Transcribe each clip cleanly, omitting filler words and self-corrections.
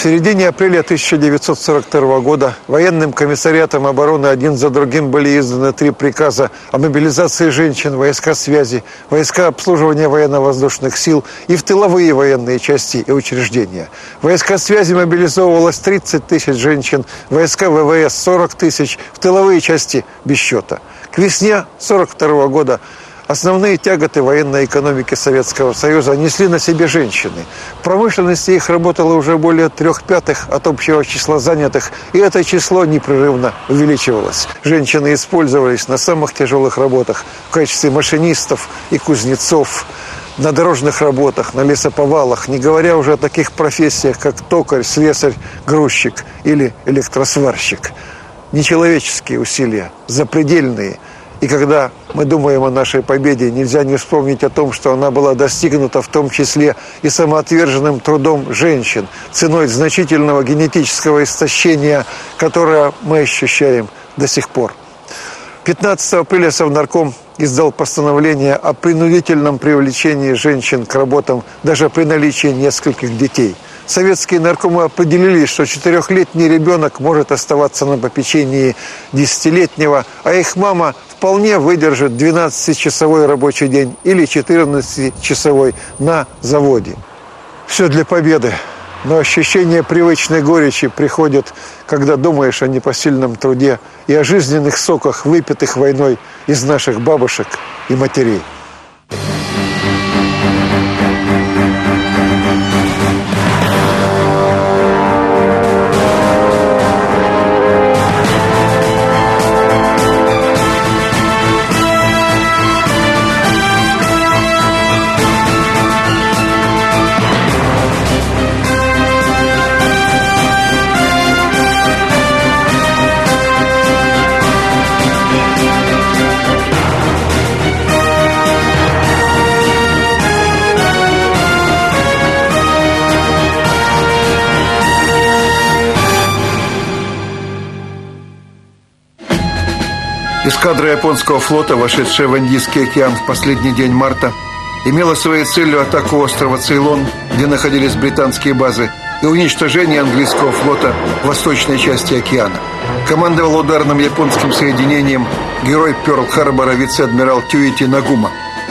середине апреля 1942 года военным комиссариатом обороны один за другим были изданы 3 приказа о мобилизации женщин, войска связи, войска обслуживания военно-воздушных сил и в тыловые военные части и учреждения. Войска связи мобилизовывалось 30 тысяч женщин, войска ВВС 40 тысяч, в тыловые части без счета. К весне 1942 года основные тяготы военной экономики Советского Союза несли на себе женщины. В промышленности их работало уже более 3/5 от общего числа занятых, и это число непрерывно увеличивалось. Женщины использовались на самых тяжелых работах в качестве машинистов и кузнецов, на дорожных работах, на лесоповалах, не говоря уже о таких профессиях, как токарь, слесарь, грузчик или электросварщик. Нечеловеческие усилия, запредельные. И когда мы думаем о нашей победе, нельзя не вспомнить о том, что она была достигнута в том числе и самоотверженным трудом женщин, ценой значительного генетического истощения, которое мы ощущаем до сих пор. 15 апреля Совнарком издал постановление о принудительном привлечении женщин к работам даже при наличии нескольких детей. Советские наркомы определили, что 4-летний ребенок может оставаться на попечении 10-летнего, а их мама вполне выдержит 12-часовой рабочий день или 14-часовой на заводе. Все для победы. Но ощущение привычной горечи приходит, когда думаешь о непосильном труде и о жизненных соках, выпитых войной из наших бабушек и матерей. Эскадра японского флота, вошедшая в Индийский океан в последний день марта, имела своей целью атаку острова Цейлон, где находились британские базы, и уничтожение английского флота в восточной части океана. Командовал ударным японским соединением герой Пёрл-Харбора вице-адмирал Тюити Нагума.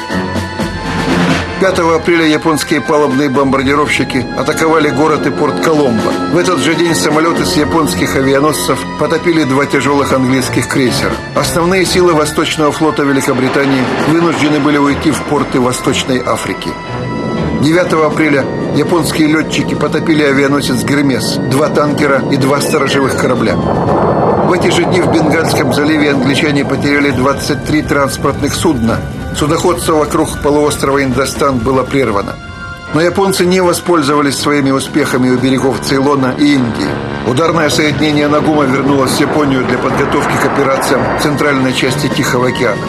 5 апреля японские палубные бомбардировщики атаковали город и порт Коломбо. В этот же день самолеты с японских авианосцев потопили 2 тяжелых английских крейсера. Основные силы Восточного флота Великобритании вынуждены были уйти в порты Восточной Африки. 9 апреля японские летчики потопили авианосец «Гермес», 2 танкера и 2 сторожевых корабля. В эти же дни в Бенгальском заливе англичане потеряли 23 транспортных судна. Судоходство вокруг полуострова Индостан было прервано. Но японцы не воспользовались своими успехами у берегов Цейлона и Индии. Ударное соединение Нагума вернулось в Японию для подготовки к операциям в центральной части Тихого океана.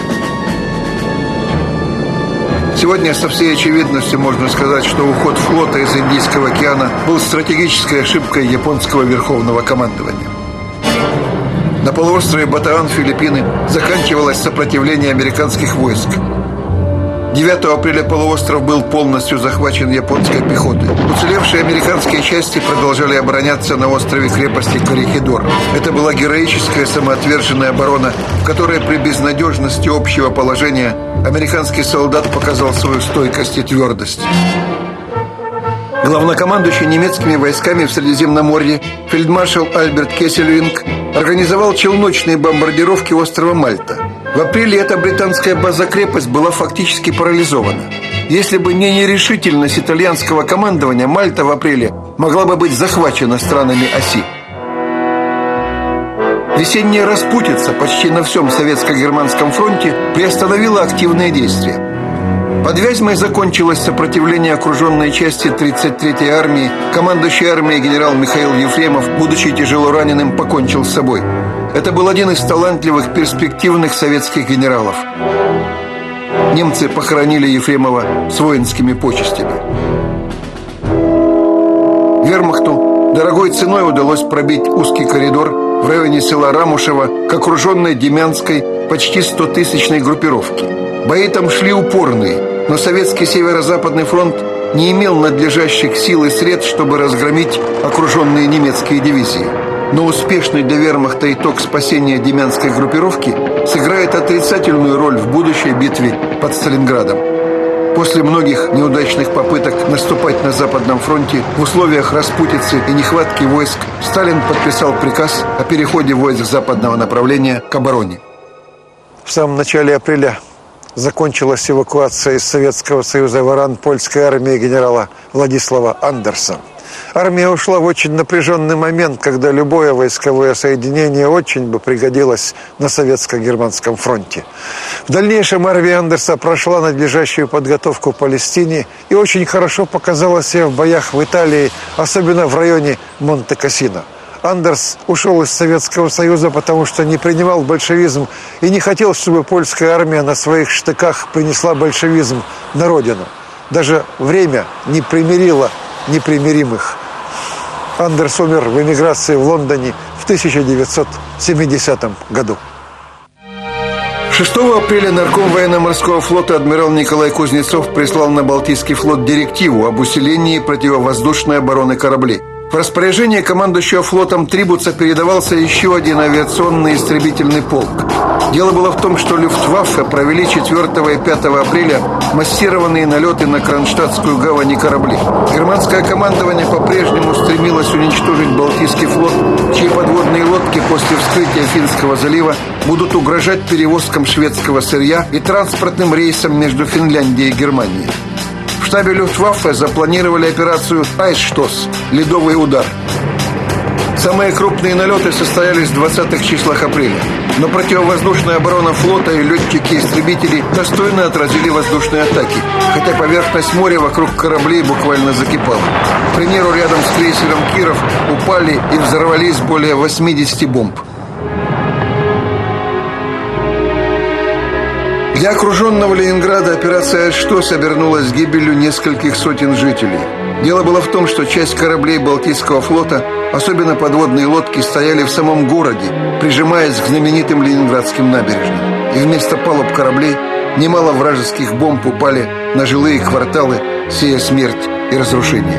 Сегодня со всей очевидностью можно сказать, что уход флота из Индийского океана был стратегической ошибкой японского верховного командования. На полуострове Батаан, Филиппины, заканчивалось сопротивление американских войск. 9 апреля полуостров был полностью захвачен японской пехотой. Уцелевшие американские части продолжали обороняться на острове крепости Корихидор. Это была героическая самоотверженная оборона, в которой при безнадежности общего положения американский солдат показал свою стойкость и твердость. Главнокомандующий немецкими войсками в Средиземноморье фельдмаршал Альберт Кессельринг организовал челночные бомбардировки острова Мальта. В апреле эта британская база-крепость была фактически парализована. Если бы не нерешительность итальянского командования, Мальта в апреле могла бы быть захвачена странами оси. Весенняя распутица почти на всем советско-германском фронте приостановила активные действия. Под Вязьмой закончилось сопротивление окруженной части 33-й армии. Командующий армией генерал Михаил Ефремов, будучи тяжело раненым, покончил с собой. Это был один из талантливых, перспективных советских генералов. Немцы похоронили Ефремова с воинскими почестями. Вермахту дорогой ценой удалось пробить узкий коридор в районе села Рамушево к окруженной Демянской почти 100-тысячной группировке. Бои там шли упорные, но советский Северо-Западный фронт не имел надлежащих сил и средств, чтобы разгромить окруженные немецкие дивизии. Но успешный для вермахта итог спасения демянской группировки сыграет отрицательную роль в будущей битве под Сталинградом. После многих неудачных попыток наступать на Западном фронте в условиях распутицы и нехватки войск Сталин подписал приказ о переходе войск западного направления к обороне. В самом начале апреля закончилась эвакуация из Советского Союза воран польской армии генерала Владислава Андерса. Армия ушла в очень напряженный момент, когда любое войсковое соединение очень бы пригодилось на советско-германском фронте. В дальнейшем армия Андерса прошла надлежащую подготовку в Палестине и очень хорошо показала себя в боях в Италии, особенно в районе Монте-Кассино. Андерс ушел из Советского Союза, потому что не принимал большевизм и не хотел, чтобы польская армия на своих штыках принесла большевизм на родину. Даже время не примирило непримиримых. Андерс умер в эмиграции в Лондоне в 1970 году. 6 апреля нарком военно-морского флота адмирал Николай Кузнецов прислал на Балтийский флот директиву об усилении противовоздушной обороны кораблей. В распоряжение командующего флотом Трибуца передавался еще один авиационный истребительный полк. Дело было в том, что Люфтваффе провели 4 и 5 апреля массированные налеты на Кронштадтскую гавань и корабли. Германское командование по-прежнему стремилось уничтожить Балтийский флот, чьи подводные лодки после вскрытия Финского залива будут угрожать перевозкам шведского сырья и транспортным рейсам между Финляндией и Германией. В штабе Люфтваффе запланировали операцию «Айсштос» – «Ледовый удар». Самые крупные налеты состоялись в 20-х числах апреля. Но противовоздушная оборона флота и летчики-истребители достойно отразили воздушные атаки, хотя поверхность моря вокруг кораблей буквально закипала. К примеру, рядом с крейсером «Киров» упали и взорвались более 80 бомб. Для окруженного Ленинграда операция «Айсштос» обернулась гибелью нескольких сотен жителей. Дело было в том, что часть кораблей Балтийского флота, особенно подводные лодки, стояли в самом городе, прижимаясь к знаменитым ленинградским набережным. И вместо палуб кораблей немало вражеских бомб упали на жилые кварталы, сея смерть и разрушение.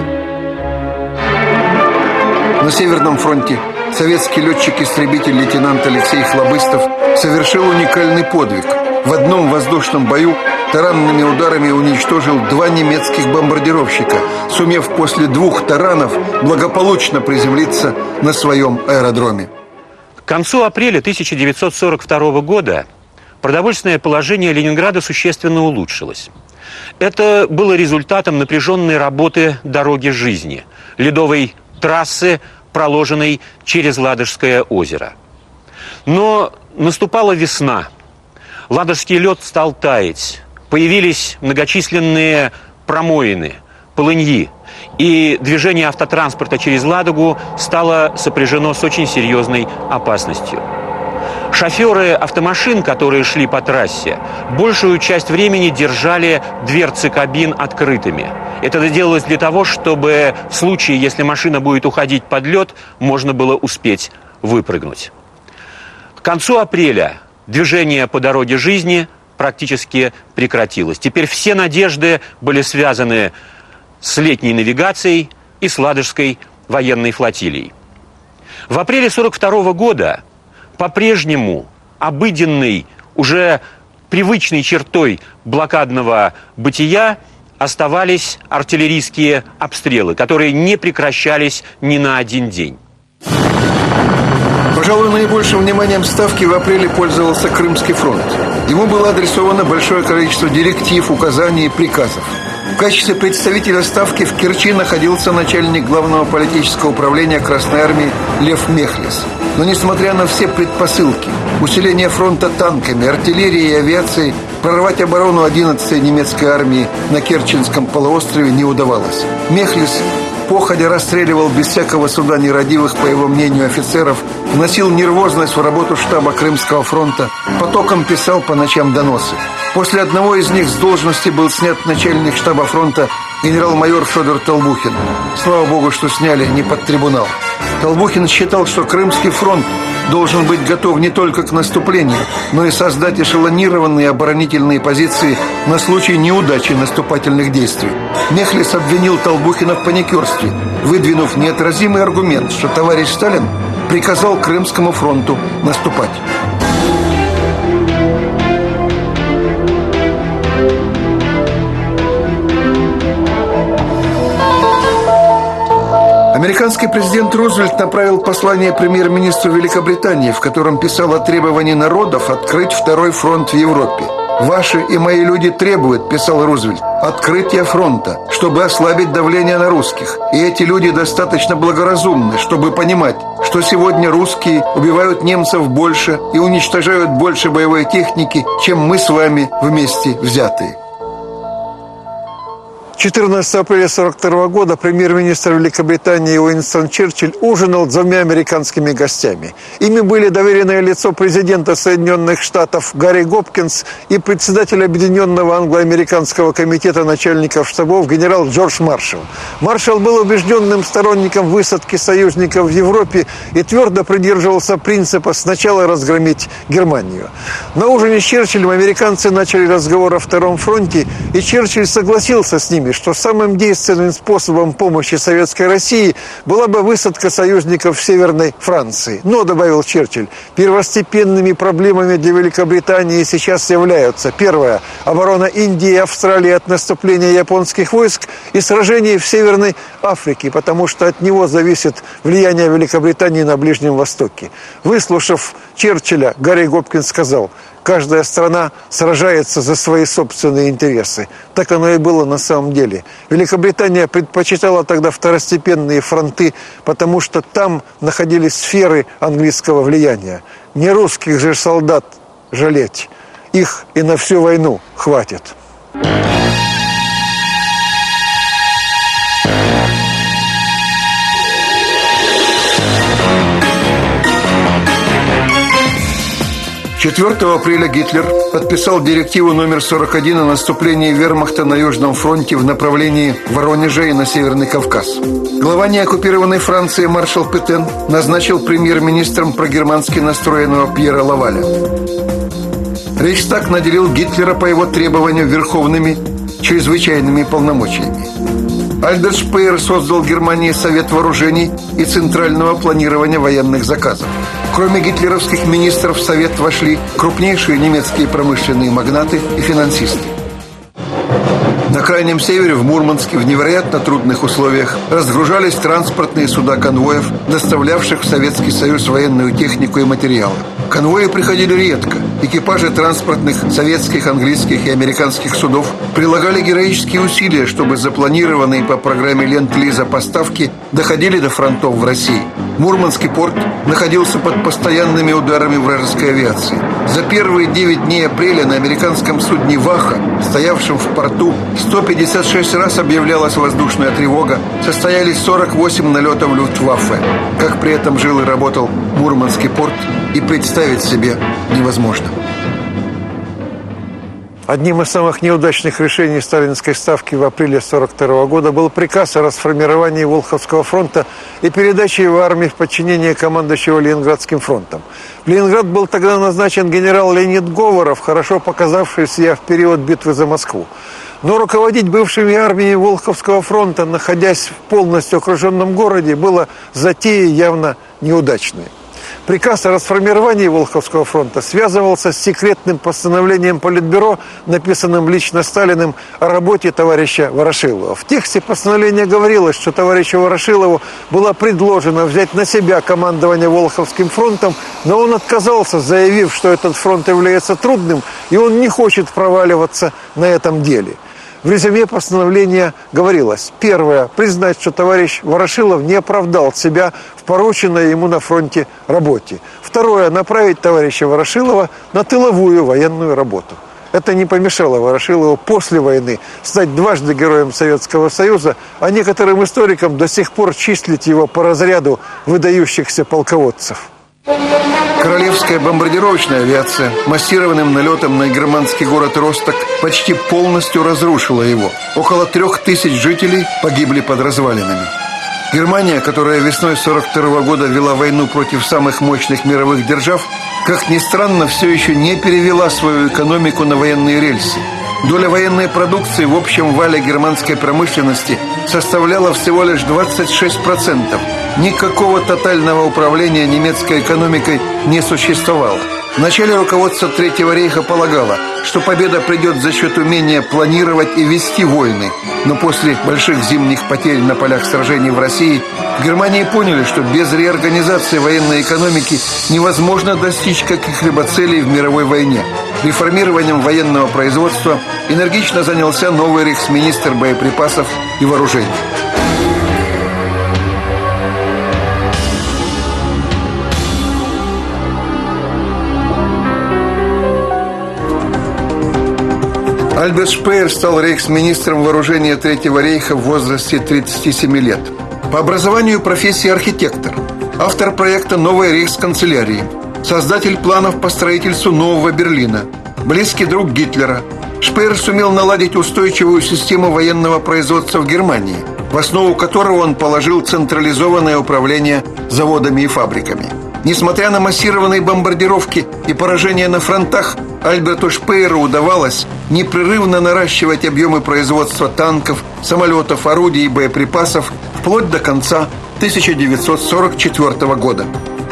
На Северном фронте советский летчик-истребитель лейтенант Алексей Хлобыстов совершил уникальный подвиг. В одном воздушном бою таранными ударами уничтожил 2 немецких бомбардировщика, сумев после 2 таранов благополучно приземлиться на своем аэродроме. К концу апреля 1942 года продовольственное положение Ленинграда существенно улучшилось. Это было результатом напряженной работы дороги жизни, ледовой трассы, проложенной через Ладожское озеро. Но наступала весна. Ладожский лед стал таять. Появились многочисленные промоины, полыньи. И движение автотранспорта через Ладогу стало сопряжено с очень серьезной опасностью. Шоферы автомашин, которые шли по трассе, большую часть времени держали дверцы кабин открытыми. Это делалось для того, чтобы в случае, если машина будет уходить под лед, можно было успеть выпрыгнуть. К концу апреля движение по дороге жизни практически прекратилось. Теперь все надежды были связаны с летней навигацией и с Ладожской военной флотилией. В апреле 1942 года по-прежнему обыденной, уже привычной чертой блокадного бытия оставались артиллерийские обстрелы, которые не прекращались ни на один день. Пожалуй, наибольшим вниманием Ставки в апреле пользовался Крымский фронт. Ему было адресовано большое количество директив, указаний и приказов. В качестве представителя Ставки в Керчи находился начальник главного политического управления Красной Армии Лев Мехлис. Но несмотря на все предпосылки, усиление фронта танками, артиллерией и авиацией, прорвать оборону 11-й немецкой армии на Керченском полуострове не удавалось. Мехлис походя расстреливал без всякого суда нерадивых, по его мнению, офицеров, вносил нервозность в работу штаба Крымского фронта, потоком писал по ночам доносы. После одного из них с должности был снят начальник штаба фронта генерал-майор Федор Толбухин. Слава богу, что сняли не под трибунал. Толбухин считал, что Крымский фронт должен быть готов не только к наступлению, но и создать эшелонированные оборонительные позиции на случай неудачи наступательных действий. Мехлис обвинил Толбухина в паникерстве, выдвинув неотразимый аргумент, что товарищ Сталин приказал Крымскому фронту наступать. Американский президент Рузвельт направил послание премьер-министру Великобритании, в котором писал о требовании народов открыть второй фронт в Европе. «Ваши и мои люди требуют, – писал Рузвельт, – открытия фронта, чтобы ослабить давление на русских. И эти люди достаточно благоразумны, чтобы понимать, что сегодня русские убивают немцев больше и уничтожают больше боевой техники, чем мы с вами вместе взятые». 14 апреля 1942 года премьер-министр Великобритании Уинстон Черчилль ужинал с двумя американскими гостями. Ими были доверенное лицо президента Соединенных Штатов Гарри Гопкинс и председатель Объединенного англо-американского комитета начальников штабов генерал Джордж Маршалл. Маршалл был убежденным сторонником высадки союзников в Европе и твердо придерживался принципа сначала разгромить Германию. На ужине с Черчиллем американцы начали разговор о Втором фронте, и Черчилль согласился с ними, что самым действенным способом помощи Советской России была бы высадка союзников в Северной Франции. Но, добавил Черчилль, первостепенными проблемами для Великобритании сейчас являются: первое – оборона Индии и Австралии от наступления японских войск и сражений в Северной Африке, потому что от него зависит влияние Великобритании на Ближнем Востоке. Выслушав Черчилля, Гарри Гопкинс сказал: «Каждая страна сражается за свои собственные интересы». Так оно и было на самом деле. Великобритания предпочитала тогда второстепенные фронты, потому что там находились сферы английского влияния. Не русских же солдат жалеть. Их и на всю войну хватит. 4 апреля Гитлер подписал директиву номер 41 о наступлении вермахта на Южном фронте в направлении Воронежа и на Северный Кавказ. Глава неоккупированной Франции маршал Петен назначил премьер-министром прогермански настроенного Пьера Лаваля. Рейхстаг наделил Гитлера по его требованию верховными чрезвычайными полномочиями. Альберт Шпеер создал в Германии Совет вооружений и Центрального планирования военных заказов. Кроме гитлеровских министров в Совет вошли крупнейшие немецкие промышленные магнаты и финансисты. На Крайнем Севере, в Мурманске, в невероятно трудных условиях разгружались транспортные суда конвоев, доставлявших в Советский Союз военную технику и материалы. Конвои приходили редко. Экипажи транспортных советских, английских и американских судов прилагали героические усилия, чтобы запланированные по программе Ленд-Лиза поставки доходили до фронтов в России. Мурманский порт находился под постоянными ударами вражеской авиации. За первые 9 дней апреля на американском судне «Ваха», стоявшем в порту, 156 раз объявлялась воздушная тревога, состоялись 48 налетов Люфтваффе. Как при этом жил и работал Мурманский порт, и представить себе невозможно. Одним из самых неудачных решений сталинской ставки в апреле 1942 года был приказ о расформировании Волховского фронта и передаче его армии в подчинение командующего Ленинградским фронтом. В Ленинград был тогда назначен генерал Леонид Говоров, хорошо показавший себя в период битвы за Москву. Но руководить бывшими армиями Волховского фронта, находясь в полностью окруженном городе, было затеей явно неудачной. Приказ о расформировании Волховского фронта связывался с секретным постановлением Политбюро, написанным лично Сталиным, о работе товарища Ворошилова. В тексте постановления говорилось, что товарищу Ворошилову было предложено взять на себя командование Волховским фронтом, но он отказался, заявив, что этот фронт является трудным, и он не хочет проваливаться на этом деле. В резюме постановления говорилось: первое – признать, что товарищ Ворошилов не оправдал себя в порученной ему на фронте работе. Второе – направить товарища Ворошилова на тыловую военную работу. Это не помешало Ворошилову после войны стать дважды Героем Советского Союза, а некоторым историкам до сих пор числить его по разряду выдающихся полководцев. Королевская бомбардировочная авиация массированным налетом на германский город Росток почти полностью разрушила его. Около 3000 жителей погибли под развалинами. Германия, которая весной 1942 года вела войну против самых мощных мировых держав, как ни странно, все еще не перевела свою экономику на военные рельсы. Доля военной продукции в общем вале германской промышленности составляла всего лишь 26%. Никакого тотального управления немецкой экономикой не существовало. Вначале руководство Третьего рейха полагало, что победа придет за счет умения планировать и вести войны. Но после больших зимних потерь на полях сражений в России в Германии поняли, что без реорганизации военной экономики невозможно достичь каких-либо целей в мировой войне. Реформированием военного производства энергично занялся новый рейхсминистр боеприпасов и вооружений. Альберт Шпеер стал рейхсминистром вооружения Третьего рейха в возрасте 37 лет. По образованию профессия архитектор, автор проекта новой рейхсканцелярии, создатель планов по строительству нового Берлина, близкий друг Гитлера. Шпеер сумел наладить устойчивую систему военного производства в Германии, в основу которого он положил централизованное управление заводами и фабриками. Несмотря на массированные бомбардировки и поражения на фронтах, Альберту Шпееру удавалось непрерывно наращивать объемы производства танков, самолетов, орудий и боеприпасов вплоть до конца 1944 года.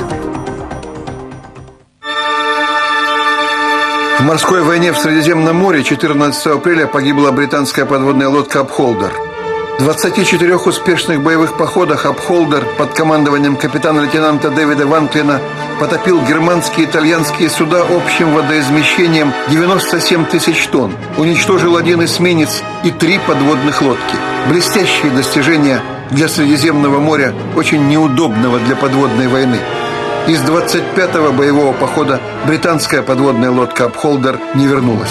В морской войне в Средиземном море 14 апреля погибла британская подводная лодка «Апхолдер». В 24 успешных боевых походах «Апхолдер» под командованием капитана-лейтенанта Дэвида Ванклина потопил германские и итальянские суда общим водоизмещением 97 тысяч тонн, уничтожил 1 эсминец и 3 подводных лодки. Блестящие достижения для Средиземного моря, очень неудобного для подводной войны. Из 25-го боевого похода британская подводная лодка «Апхолдер» не вернулась.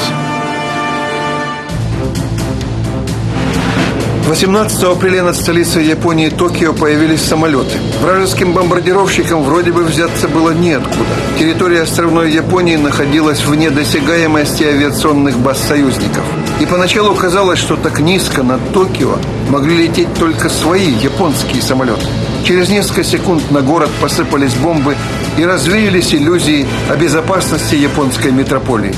18 апреля над столицей Японии Токио появились самолеты. Вражеским бомбардировщикам вроде бы взяться было неоткуда. Территория островной Японии находилась вне досягаемости авиационных баз союзников. И поначалу казалось, что так низко над Токио могли лететь только свои японские самолеты. Через несколько секунд на город посыпались бомбы и развеялись иллюзии о безопасности японской метрополии.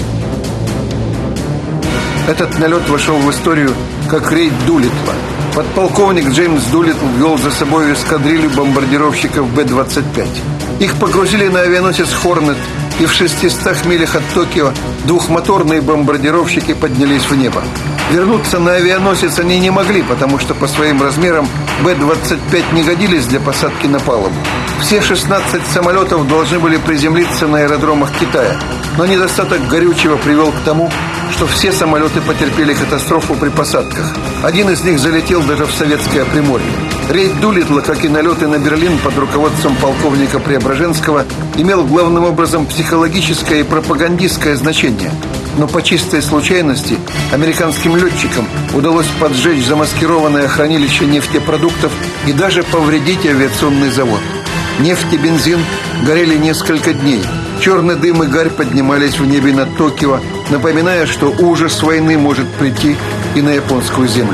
Этот налет вошел в историю как рейд Дулиттла. Подполковник Джеймс Дулиттл вел за собой эскадрилью бомбардировщиков Б-25. Их погрузили на авианосец «Хорнет», и в 600 милях от Токио двухмоторные бомбардировщики поднялись в небо. Вернуться на авианосец они не могли, потому что по своим размерам Б-25 не годились для посадки на палубу. Все 16 самолетов должны были приземлиться на аэродромах Китая, но недостаток горючего привел к тому, что все самолеты потерпели катастрофу при посадках. Один из них залетел даже в советское Приморье. Рейд Дулиттла, как и налеты на Берлин под руководством полковника Преображенского, имел главным образом психологическое и пропагандистское значение. Но по чистой случайности американским летчикам удалось поджечь замаскированное хранилище нефтепродуктов и даже повредить авиационный завод. Нефть и бензин горели несколько дней. Черный дым и гарь поднимались в небе над Токио, напоминая, что ужас войны может прийти и на японскую землю.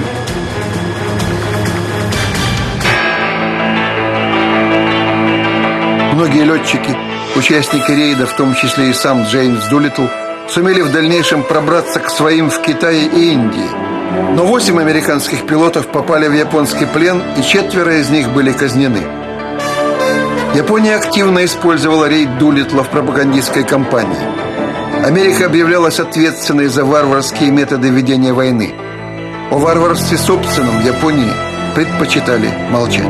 Многие летчики, участники рейда, в том числе и сам Джеймс Дулиттл, сумели в дальнейшем пробраться к своим в Китае и Индии. Но 8 американских пилотов попали в японский плен, и 4 из них были казнены. Япония активно использовала рейд Дулиттла в пропагандистской кампании. Америка объявлялась ответственной за варварские методы ведения войны. О варварстве собственном в Японии предпочитали молчать.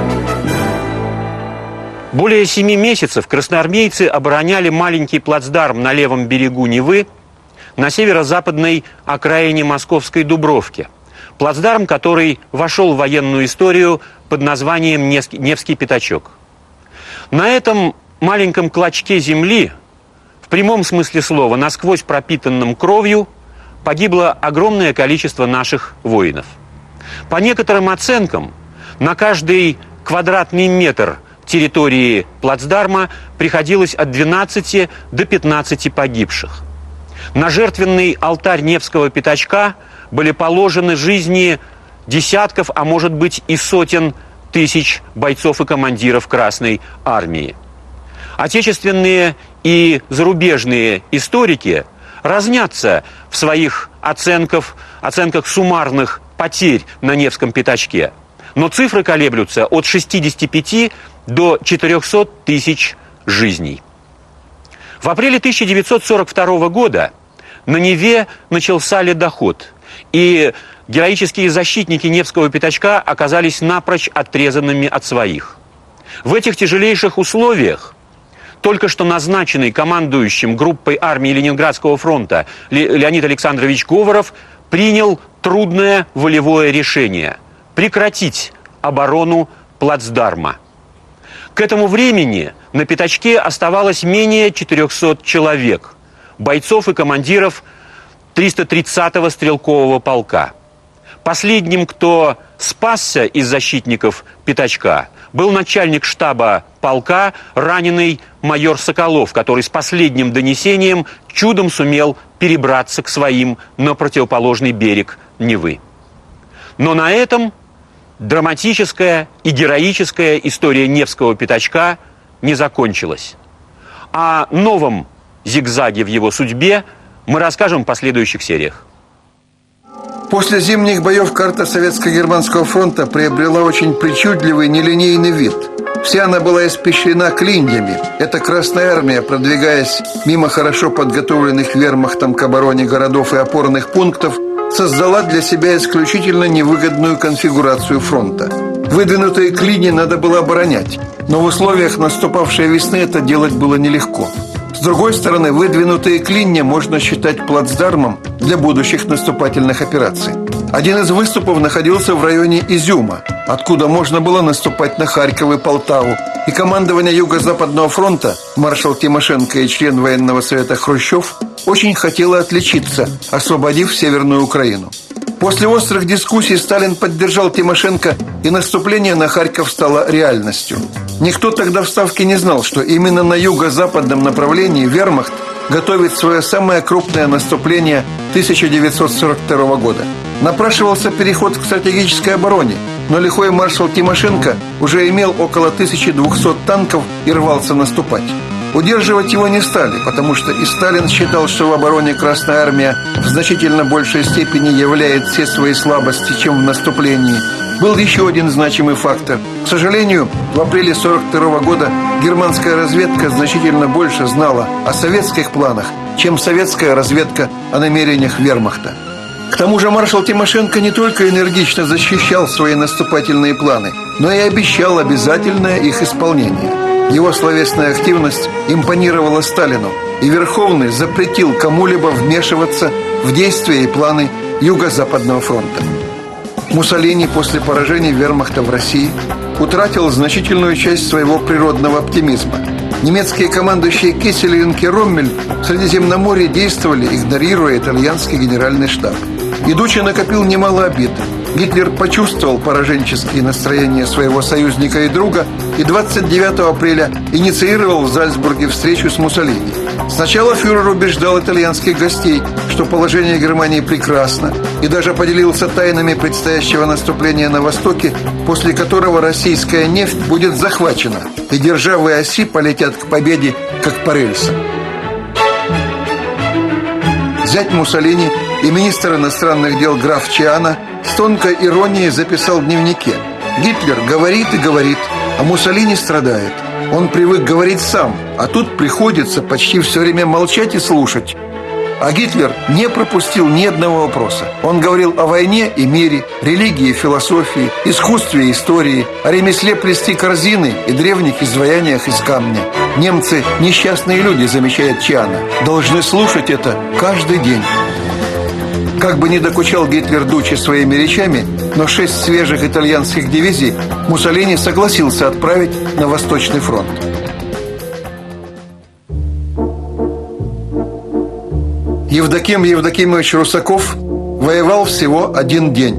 Более 7 месяцев красноармейцы обороняли маленький плацдарм на левом берегу Невы на северо-западной окраине московской Дубровки. Плацдарм, который вошел в военную историю под названием Невский пятачок. На этом маленьком клочке земли, в прямом смысле слова, насквозь пропитанном кровью, погибло огромное количество наших воинов. По некоторым оценкам, на каждый квадратный метр территории плацдарма приходилось от 12 до 15 погибших. На жертвенный алтарь Невского пятачка были положены жизни десятков, а может быть и сотен тысяч бойцов и командиров Красной Армии. Отечественные и зарубежные историки разнятся в своих оценках суммарных потерь на Невском пятачке. Но цифры колеблются от 65 до 400 тысяч жизней. В апреле 1942 года на Неве начался ледоход, и героические защитники Невского пятачка оказались напрочь отрезанными от своих. В этих тяжелейших условиях только что назначенный командующим группой армии Ленинградского фронта Леонид Александрович Говоров принял трудное волевое решение – прекратить оборону плацдарма. К этому времени на пятачке оставалось менее 400 человек, бойцов и командиров 330-го стрелкового полка. Последним, кто спасся из защитников пятачка, был начальник штаба полка, раненый майор Соколов, который с последним донесением чудом сумел перебраться к своим на противоположный берег Невы. Но на этом драматическая и героическая история Невского пятачка не закончилась. О новом зигзаге в его судьбе мы расскажем в последующих сериях. После зимних боев карта Советско-Германского фронта приобрела очень причудливый нелинейный вид. Вся она была испещрена клиньями. Эта Красная Армия, продвигаясь мимо хорошо подготовленных вермахтом к обороне городов и опорных пунктов, создала для себя исключительно невыгодную конфигурацию фронта. Выдвинутые клини надо было оборонять, но в условиях наступавшей весны это делать было нелегко. С другой стороны, выдвинутые клинья можно считать плацдармом для будущих наступательных операций. Один из выступов находился в районе Изюма, откуда можно было наступать на Харьков и Полтаву, и командование Юго-Западного фронта, маршал Тимошенко и член военного совета Хрущев, очень хотело отличиться, освободив Северную Украину. После острых дискуссий Сталин поддержал Тимошенко, и наступление на Харьков стало реальностью. Никто тогда в Ставке не знал, что именно на юго-западном направлении вермахт готовит свое самое крупное наступление 1942 года. Напрашивался переход к стратегической обороне, но лихой маршал Тимошенко уже имел около 1200 танков и рвался наступать. Удерживать его не стали, потому что и Сталин считал, что в обороне Красная Армия в значительно большей степени являет все свои слабости, чем в наступлении. Был еще один значимый фактор. К сожалению, в апреле 1942 года германская разведка значительно больше знала о советских планах, чем советская разведка о намерениях вермахта. К тому же маршал Тимошенко не только энергично защищал свои наступательные планы, но и обещал обязательное их исполнение. Его словесная активность импонировала Сталину, и Верховный запретил кому-либо вмешиваться в действия и планы Юго-Западного фронта. Муссолини после поражения вермахта в России утратил значительную часть своего природного оптимизма. Немецкие командующие Кессель и Ренке-Роммель в Средиземноморье действовали, игнорируя итальянский генеральный штаб. Идучи накопил немало обид. Гитлер почувствовал пораженческие настроения своего союзника и друга и 29 апреля инициировал в Зальцбурге встречу с Муссолини. Сначала фюрер убеждал итальянских гостей, что положение Германии прекрасно, и даже поделился тайнами предстоящего наступления на Востоке, после которого российская нефть будет захвачена, и державы оси полетят к победе, как по рельсам. Зять Муссолини и министр иностранных дел граф Чиано с тонкой иронией записал в дневнике: «Гитлер говорит и говорит, а Муссолини страдает. Он привык говорить сам, а тут приходится почти все время молчать и слушать». А Гитлер не пропустил ни одного вопроса. Он говорил о войне и мире, религии и философии, искусстве и истории, о ремесле плести корзины и древних изваяниях из камня. Немцы – несчастные люди, замечает Чиано, должны слушать это каждый день. Как бы ни докучал Гитлер Дуччи своими речами, но 6 свежих итальянских дивизий Муссолини согласился отправить на Восточный фронт. Евдоким Евдокимович Русаков воевал всего 1 день.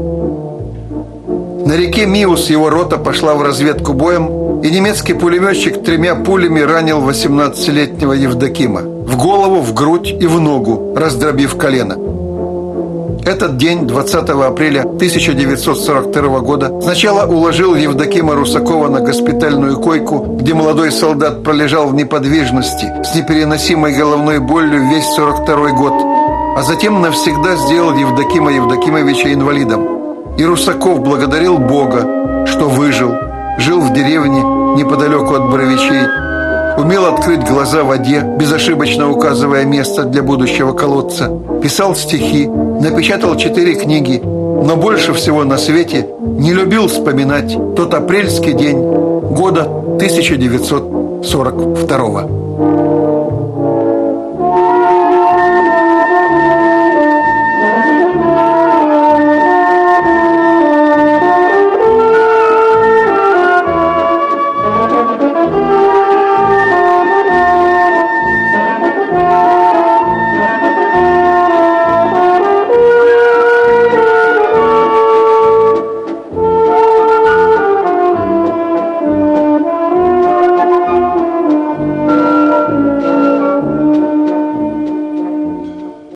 На реке Миус его рота пошла в разведку боем, и немецкий пулеметчик 3 пулями ранил 18-летнего Евдокима в голову, в грудь и в ногу, раздробив колено. Этот день, 20 апреля 1942 года, сначала уложил Евдокима Русакова на госпитальную койку, где молодой солдат пролежал в неподвижности с непереносимой головной болью весь 42 год, а затем навсегда сделал Евдокима Евдокимовича инвалидом. И Русаков благодарил Бога, что выжил, жил в деревне неподалеку от Боровичей, умел открыть глаза в воде, безошибочно указывая место для будущего колодца, писал стихи, напечатал 4 книги, но больше всего на свете не любил вспоминать тот апрельский день года 1942.